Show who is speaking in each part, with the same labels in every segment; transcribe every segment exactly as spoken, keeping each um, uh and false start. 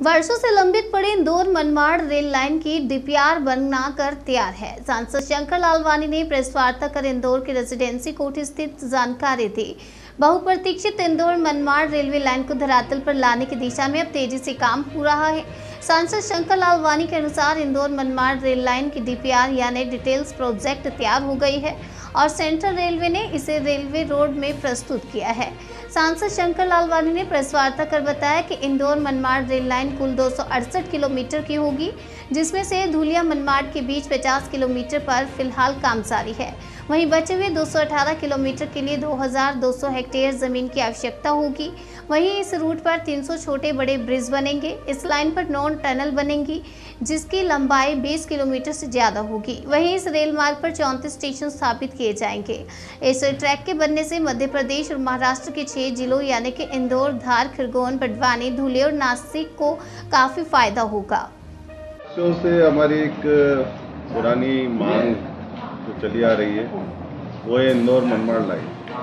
Speaker 1: वर्षों से लंबित पड़ी इंदौर मनमाड़ रेल लाइन की डीपीआर बनाकर तैयार है। सांसद शंकर लालवानी ने प्रेस वार्ता कर इंदौर के रेजिडेंसी कोर्ट स्थित जानकारी दी। बहुप्रतीक्षित इंदौर मनमाड़ रेलवे लाइन को धरातल पर लाने की दिशा में अब तेजी से काम हो रहा है। सांसद शंकर लालवानी के अनुसार इंदौर मनमाड़ रेल लाइन की डीपीआर यानी डिटेल्स प्रोजेक्ट तैयार हो गई है और सेंट्रल रेलवे ने इसे रेलवे रोड में प्रस्तुत किया है। सांसद शंकर लालवानी ने प्रेस वार्ता कर बताया कि इंदौर मनमाड़ रेल लाइन कुल दो सौ अड़सठ किलोमीटर की होगी, जिसमें से धुलिया मनमाड़ के बीच पचास किलोमीटर पर फिलहाल काम जारी है। वहीं बचे हुए दो सौ अठारह किलोमीटर के लिए दो हज़ार दो सौ हेक्टेयर जमीन की आवश्यकता होगी। वहीं इस रूट पर तीन सौ छोटे बड़े ब्रिज बनेंगे। इस लाइन पर नौ टनल बनेंगी, जिसकी लंबाई बीस किलोमीटर से ज्यादा होगी। वहीं इस रेल मार्ग पर चौंतीस स्टेशन स्थापित किए जाएंगे। इस ट्रैक के बनने से मध्य प्रदेश और महाराष्ट्र के छह जिलों यानी कि इंदौर, धार, खरगोन, बड़वानी, धुले और नासिक को काफी फायदा होगा।
Speaker 2: से हमारी एक पुरानी मांग जो चली आ रही है वो है इंदौर मनमाड़ लाइन,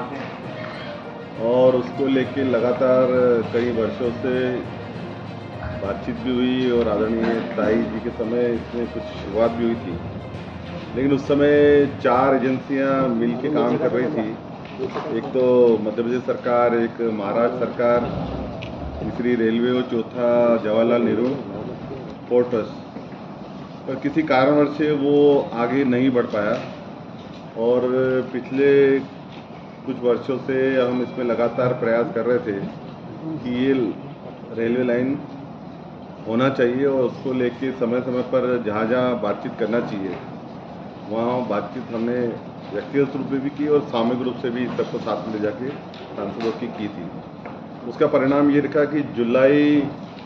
Speaker 2: और उसको लेके लगातार कई वर्षों से बातचीत भी हुई और आदरणीय ताई जी के समय इसमें कुछ शुरुआत भी हुई थी। लेकिन उस समय चार एजेंसियां मिल के काम कर रही थी। एक तो मध्य प्रदेश सरकार, एक महाराष्ट्र सरकार, तीसरी रेलवे और चौथा जवाहरलाल नेहरू पोर्ट ट्रस्ट। पर किसी कारणवश से वो आगे नहीं बढ़ पाया और पिछले कुछ वर्षों से हम इसमें लगातार प्रयास कर रहे थे कि ये रेलवे लाइन होना चाहिए और उसको लेके समय समय पर जहाँ जहाँ बातचीत करना चाहिए वहाँ बातचीत हमने व्यक्तिगत रूप में भी की और सामूहिक रूप से भी सबको साथ में ले जाके सांसदों की की थी। उसका परिणाम ये रखा कि जुलाई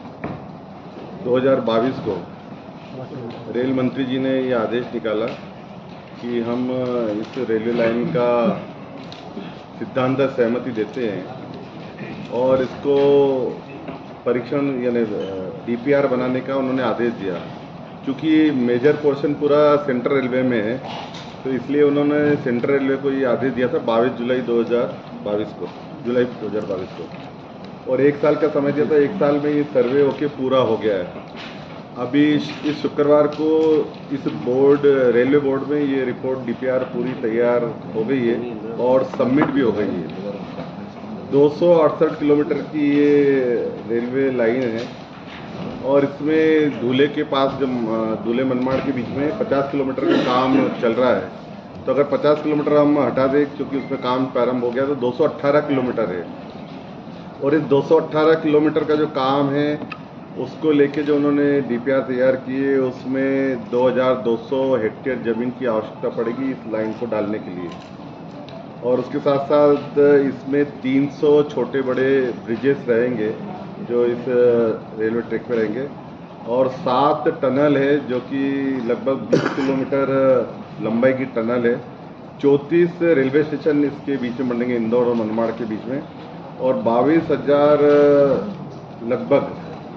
Speaker 2: दो हज़ार बाईस को रेल मंत्री जी ने ये आदेश निकाला कि हम इस रेलवे लाइन का सिद्धांत सहमति देते हैं और इसको परीक्षण यानी डीपीआर बनाने का उन्होंने आदेश दिया। क्योंकि मेजर पोर्शन पूरा सेंट्रल रेलवे में है, तो इसलिए उन्होंने सेंट्रल रेलवे को ये आदेश दिया था बाईस जुलाई दो हज़ार बाईस को जुलाई दो हज़ार बाईस को और एक साल का समय दिया था। एक साल में ये सर्वे होके पूरा हो गया है। अभी इस शुक्रवार को इस बोर्ड रेलवे बोर्ड में ये रिपोर्ट डीपीआर पूरी तैयार हो गई है और सबमिट भी हो गई है। दो सौ अड़सठ किलोमीटर की ये रेलवे लाइन है और इसमें धुले के पास जब धुले मनमाड़ के बीच में पचास किलोमीटर का काम चल रहा है। तो अगर पचास किलोमीटर हम हटा दें, क्योंकि उसमें काम प्रारंभ हो गया, तो दो सौ अट्ठारह किलोमीटर है। और इस दो सौ अट्ठारह किलोमीटर का जो काम है उसको लेके जो उन्होंने डीपीआर तैयार किए उसमें दो हज़ार दो सौ हेक्टेयर ज़मीन की आवश्यकता पड़ेगी इस लाइन को डालने के लिए। और उसके साथ साथ इसमें तीन सौ छोटे बड़े ब्रिजेस रहेंगे जो इस रेलवे ट्रैक पे रहेंगे और सात टनल है जो कि लगभग बीस किलोमीटर लंबाई की टनल है। चौंतीस रेलवे स्टेशन इसके बीच में बनेंगे, इंदौर और मनमाड़ के बीच में, और बाईस हजार लगभग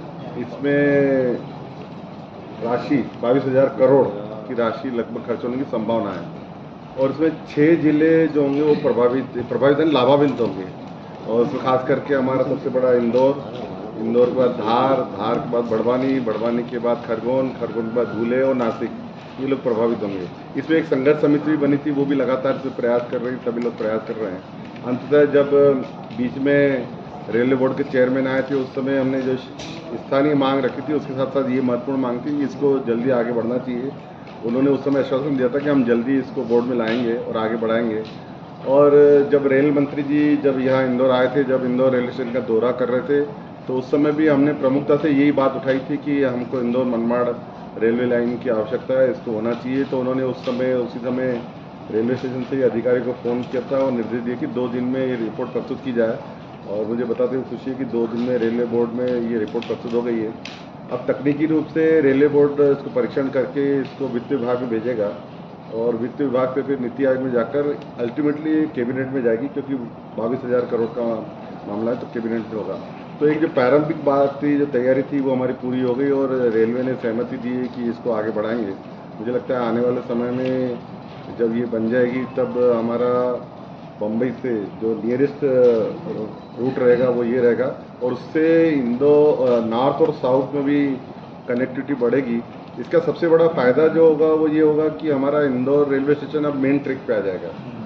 Speaker 2: इसमें राशि बाईस हजार करोड़ की राशि लगभग खर्च होने की संभावना है। और इसमें छह जिले जो होंगे वो प्रभावित प्रभावित यानी लाभान्वित होंगे। और उसमें खास करके हमारा सबसे बड़ा इंदौर, इंदौर के बाद धार, धार के बाद बड़वानी, बड़वानी के बाद खरगोन, खरगोन के बाद धुले और नासिक, ये लोग प्रभावित होंगे। इसमें एक संघर्ष समिति भी बनी थी, वो भी लगातार से प्रयास कर रही, सभी लोग प्रयास कर रहे हैं। अंततः जब बीच में रेलवे बोर्ड के चेयरमैन आए थे उस समय हमने जो स्थानीय मांग रखी थी उसके साथ साथ ये महत्वपूर्ण मांग थी कि इसको जल्दी आगे बढ़ना चाहिए। उन्होंने उस समय आश्वासन दिया था कि हम जल्दी इसको बोर्ड में लाएंगे और आगे बढ़ाएंगे। और जब रेल मंत्री जी जब यहाँ इंदौर आए थे, जब इंदौर रेलवे स्टेशन का दौरा कर रहे थे, तो उस समय भी हमने प्रमुखता से यही बात उठाई थी कि हमको इंदौर मनमाड़ रेलवे लाइन की आवश्यकता है, इसको होना चाहिए। तो उन्होंने उस समय उसी समय रेलवे स्टेशन से अधिकारी को फ़ोन किया था और निर्देश दिए कि दो दिन में ये रिपोर्ट प्रस्तुत की जाए। और मुझे बताते हुए खुशी है कि दो दिन में रेलवे बोर्ड में ये रिपोर्ट प्रस्तुत हो गई है। अब तकनीकी रूप से रेलवे बोर्ड इसको परीक्षण करके इसको वित्त विभाग में भेजेगा और वित्त विभाग से फिर नीति आयोग में जाकर अल्टीमेटली कैबिनेट में जाएगी, क्योंकि बाईस हजार करोड़ का मामला है तो कैबिनेट में होगा। तो एक जो प्रारंभिक बात थी, जो तैयारी थी, वो हमारी पूरी हो गई और रेलवे ने सहमति दी है कि इसको आगे बढ़ाएंगे। मुझे लगता है आने वाले समय में जब ये बन जाएगी तब हमारा बम्बई से जो नियरेस्ट रूट रहेगा वो ये रहेगा, और उससे इंदौर नॉर्थ और साउथ में भी कनेक्टिविटी बढ़ेगी। इसका सबसे बड़ा फायदा जो होगा वो ये होगा कि हमारा इंदौर रेलवे स्टेशन अब मेन ट्रैक पे आ जाएगा,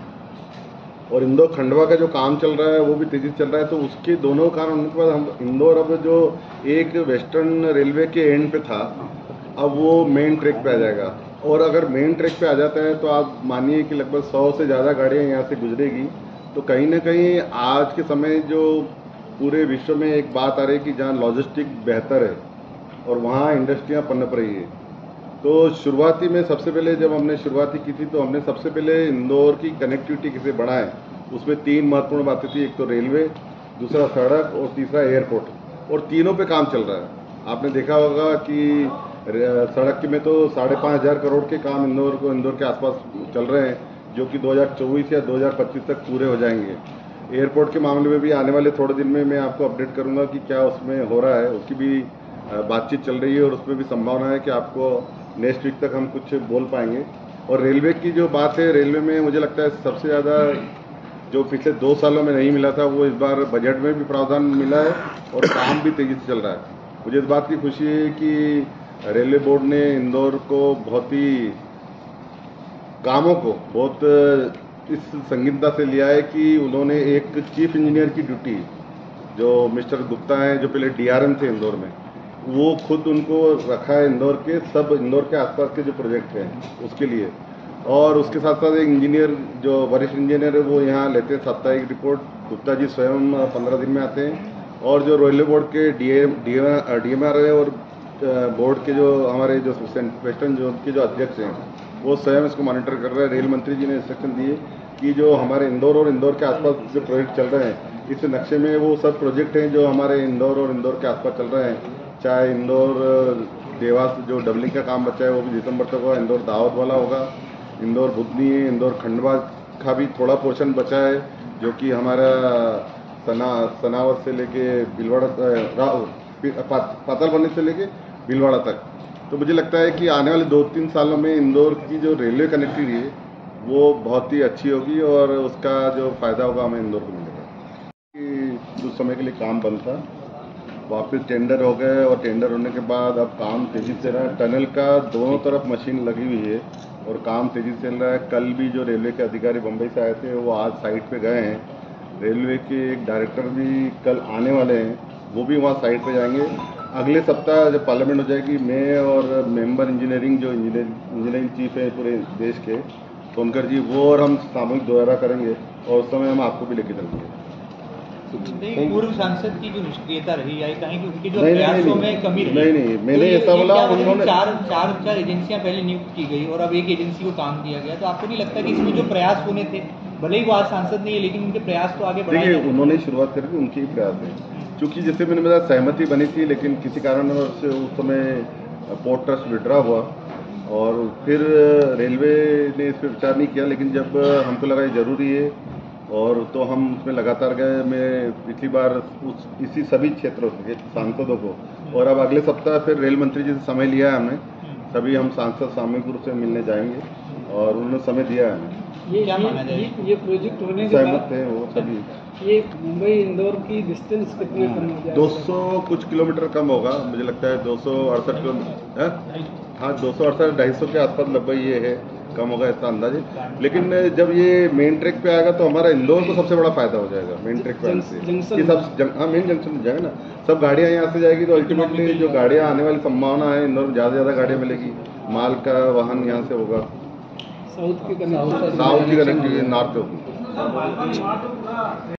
Speaker 2: और इंदौर खंडवा का जो काम चल रहा है वो भी तेजी से चल रहा है। तो उसके दोनों कारण होने के बाद हम इंदौर अब जो एक वेस्टर्न रेलवे के एंड पे था, अब वो मेन ट्रैक पे आ जाएगा। और अगर मेन ट्रैक पे आ जाता है तो आप मानिए कि लगभग सौ से ज़्यादा गाड़ियाँ यहाँ से गुजरेगी। तो कहीं ना कहीं आज के समय जो पूरे विश्व में एक बात आ रही है कि जहाँ लॉजिस्टिक बेहतर है और वहाँ इंडस्ट्रियाँ पनप रही है। तो शुरुआती में सबसे पहले जब हमने शुरुआती की थी तो हमने सबसे पहले इंदौर की कनेक्टिविटी कैसे बढ़ाएं, उसमें तीन महत्वपूर्ण बातें थी। एक तो रेलवे, दूसरा सड़क और तीसरा एयरपोर्ट, और तीनों पे काम चल रहा है। आपने देखा होगा कि सड़क में तो साढ़े पाँच हज़ार करोड़ के काम इंदौर को इंदौर के आसपास चल रहे हैं, जो कि दो हज़ार चौबीस या दो हज़ार पच्चीस तक पूरे हो जाएंगे। एयरपोर्ट के मामले में भी आने वाले थोड़े दिन में मैं आपको अपडेट करूंगा कि क्या उसमें हो रहा है, उसकी भी बातचीत चल रही है और उसमें भी संभावना है कि आपको नेक्स्ट वीक तक हम कुछ बोल पाएंगे। और रेलवे की जो बात है, रेलवे में मुझे लगता है सबसे ज़्यादा जो पिछले दो सालों में नहीं मिला था वो इस बार बजट में भी प्रावधान मिला है और काम भी तेजी से चल रहा है। मुझे इस बात की खुशी है कि रेलवे बोर्ड ने इंदौर को बहुत ही कामों को बहुत इस संगीनता से लिया है कि उन्होंने एक चीफ इंजीनियर की ड्यूटी, जो मिस्टर गुप्ता हैं जो पहले डीआरएम थे इंदौर में, वो खुद उनको रखा है इंदौर के सब इंदौर के आसपास के जो प्रोजेक्ट हैं उसके लिए। और उसके साथ साथ एक इंजीनियर जो वरिष्ठ इंजीनियर है वो यहाँ लेते हैं साप्ताहिक रिपोर्ट। गुप्ता जी स्वयं पंद्रह दिन में आते हैं, और जो रेलवे बोर्ड के डीएम डीएमआर है और बोर्ड के जो हमारे जो वेस्टर्न जोन के जो अध्यक्ष हैं वो स्वयं इसको मॉनिटर कर रहे हैं। रेल मंत्री जी ने इंस्ट्रक्शन दिए कि जो हमारे इंदौर और इंदौर के आसपास जो प्रोजेक्ट चल रहे हैं, इस नक्शे में वो सब प्रोजेक्ट हैं जो हमारे इंदौर और इंदौर के आसपास चल रहे हैं। चाहे इंदौर देवास जो डबलिंग का काम बचा है वो भी दिसंबर तक होगा, इंदौर दाहोद वाला होगा, इंदौर बुधनी है, इंदौर खंडवा का भी थोड़ा पोर्शन बचा है जो कि हमारा सना सनावत से लेके बिलवाड़ा पाताल बनने से लेके बिलवाड़ा तक। तो मुझे लगता है कि आने वाले दो तीन सालों में इंदौर की जो रेलवे कनेक्टिविटी है वो बहुत ही अच्छी होगी और उसका जो फायदा होगा हमें इंदौर को मिलेगा। कि कुछ समय के लिए काम बंद था, वापस टेंडर हो गए और टेंडर होने के बाद अब काम तेजी से रहा है। टनल का दोनों तरफ मशीन लगी हुई है और काम तेजी से चल रहा है। कल भी जो रेलवे के अधिकारी बम्बई से आए थे वो आज साइट पे गए हैं। रेलवे के एक डायरेक्टर भी कल आने वाले हैं, वो भी वहाँ साइट पे जाएंगे। अगले सप्ताह जब पार्लियामेंट हो जाएगी, मैं और मेंबर इंजीनियरिंग जो इंजीनियरिंग चीफ है पूरे देश के सोनकर जी, वो और हम सामूहिक दोहरा करेंगे और उस समय हम आपको भी लेके चलेंगे।
Speaker 3: पूर्व सांसद की जो निष्क्रियता रही है कहीं कि उनकी जो प्रयासों में कमी रही।
Speaker 2: नहीं नहीं मैंने ऐसा बोला, उन्होंने
Speaker 3: चार चार चार एजेंसियां पहले नियुक्त की गई और अब एक एजेंसी को काम दिया गया, तो आपको नहीं लगता कि इसमें जो प्रयास होने थे, भले ही वो आज सांसद नहीं है लेकिन उनके प्रयास तो आगे बढ़ाए?
Speaker 2: देखिए उन्होंने शुरुआत करी थी, उनके ही प्रयास है, क्योंकि जैसे मैंने बताया सहमति बनी थी लेकिन किसी कारण से उस समय पोर्ट ट्रस्ट विड्रा हुआ और फिर रेलवे ने इस पर विचार नहीं किया। लेकिन जब हमको लगा ये जरूरी है और तो हम उसमें लगातार गए। मैं पिछली बार उस इसी सभी क्षेत्रों के सांसदों को, और अब अगले सप्ताह फिर रेल मंत्री जी से समय लिया है हमने, सभी हम सांसद सामूहिक रूप से मिलने जाएंगे और उन्होंने समय दिया है हमें।
Speaker 4: ये ये, ये प्रोजेक्ट होने के बाद
Speaker 2: है वो सभी
Speaker 4: ये मुंबई इंदौर की डिस्टेंस कितना कम हो जाएगा?
Speaker 2: दो सौ कुछ किलोमीटर कम होगा, मुझे लगता है दो सौ अड़सठ किलोमीटर, हाँ दो सौ अड़सठ ढाई सौ के आसपास लगभग ये है, कम होगा इसका अंदाजे। लेकिन जब ये मेन ट्रैक पे आएगा तो हमारा इंदौर को सबसे बड़ा फायदा हो जाएगा मेन ट्रैक पे आने से। ये सब जंग, हाँ मेन जंक्शन जाएगा ना, सब गाड़ियाँ यहाँ से जाएगी तो अल्टीमेटली जो गाड़ियाँ आने वाली संभावना है इंदौर में ज़्यादा से ज़्यादा गाड़ियाँ मिलेगी, माल का वाहन यहाँ से होगा।
Speaker 4: साउथ की
Speaker 2: साउथ की कनेक्टिविटी नॉर्थ होगी।